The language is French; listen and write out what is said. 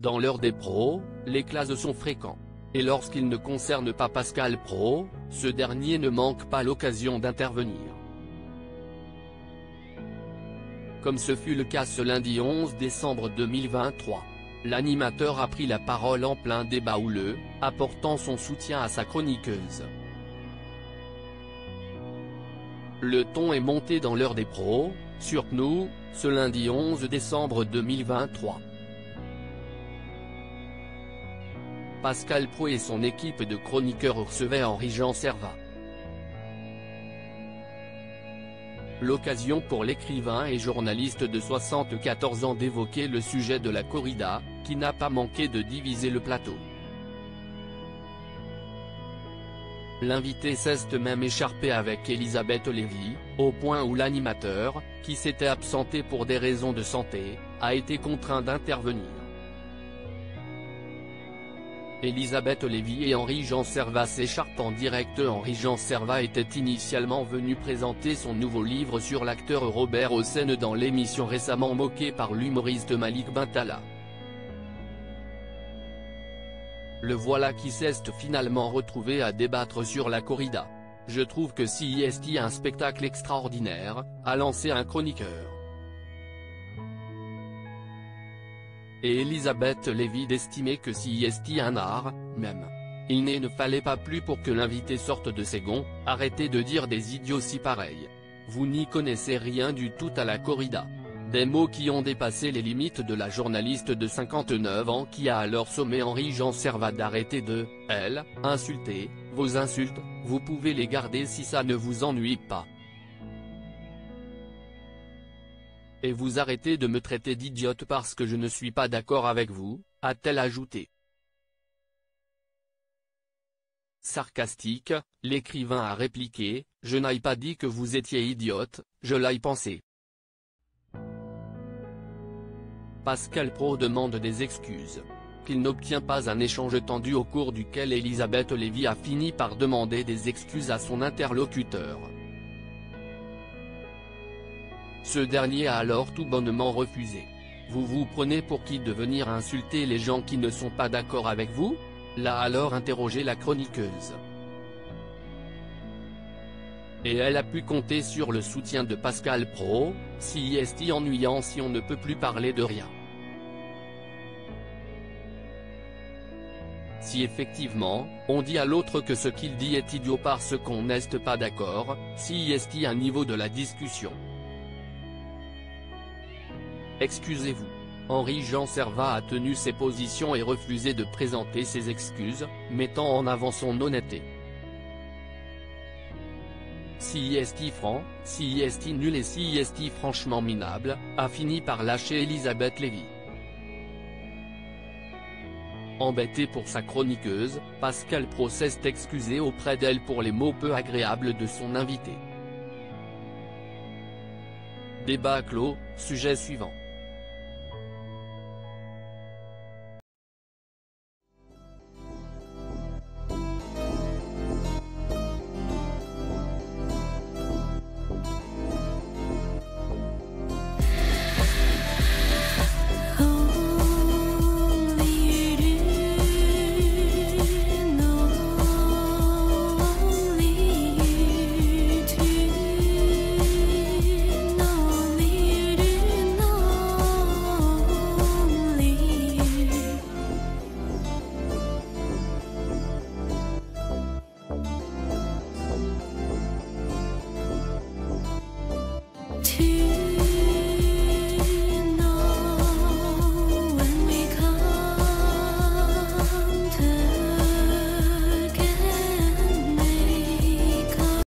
Dans l'heure des pros, les classes sont fréquents. Et lorsqu'ils ne concernent pas Pascal Praud, ce dernier ne manque pas l'occasion d'intervenir. Comme ce fut le cas ce lundi 11 décembre 2023. L'animateur a pris la parole en plein débat houleux, apportant son soutien à sa chroniqueuse. Le ton est monté dans l'heure des pros, sur nous, ce lundi 11 décembre 2023. Pascal Praud et son équipe de chroniqueurs recevaient Henri-Jean Servat. L'occasion pour l'écrivain et journaliste de 74 ans d'évoquer le sujet de la corrida, qui n'a pas manqué de diviser le plateau. L'invité s'est même écharpé avec Elisabeth Lévy, au point où l'animateur, qui s'était absenté pour des raisons de santé, a été contraint d'intervenir. Elisabeth Lévy et Henri-Jean Servat s'écharpent en direct. Henri-Jean Servat était initialement venu présenter son nouveau livre sur l'acteur Robert Hossein dans l'émission récemment moquée par l'humoriste Malik Bentala. Le voilà qui s'est finalement retrouvé à débattre sur la corrida. Je trouve que CIST un spectacle extraordinaire, a lancé un chroniqueur. Et Elisabeth Lévy d'estimer que CIST un art, même. Il ne fallait pas plus pour que l'invité sorte de ses gonds. Arrêtez de dire des idioties pareilles. Vous n'y connaissez rien du tout à la corrida. Des mots qui ont dépassé les limites de la journaliste de 59 ans qui a alors sommé Henri-Jean Servat d'arrêter de, insulter. Vos insultes, vous pouvez les garder si ça ne vous ennuie pas. Et vous arrêtez de me traiter d'idiote parce que je ne suis pas d'accord avec vous, a-t-elle ajouté. Sarcastique, l'écrivain a répliqué, je n'ai pas dit que vous étiez idiote, je l'ai pensé. Pascal Praud demande des excuses. Qu'il n'obtient pas un échange tendu au cours duquel Elisabeth Lévy a fini par demander des excuses à son interlocuteur. Ce dernier a alors tout bonnement refusé. Vous vous prenez pour qui de venir insulter les gens qui ne sont pas d'accord avec vous ? L'a alors interrogé la chroniqueuse. Et elle a pu compter sur le soutien de Pascal Praud, CIST ennuyant si on ne peut plus parler de rien. Si effectivement, on dit à l'autre que ce qu'il dit est idiot parce qu'on n'est pas d'accord, CIST un niveau de la discussion. Excusez-vous. Henri-Jean Servat a tenu ses positions et refusé de présenter ses excuses, mettant en avant son honnêteté. CIST franc, CIST nul et CIST franchement minable, a fini par lâcher Elisabeth Lévy. Embêté pour sa chroniqueuse, Pascal Praud s'est excusé auprès d'elle pour les mots peu agréables de son invité. Débat clos, sujet suivant.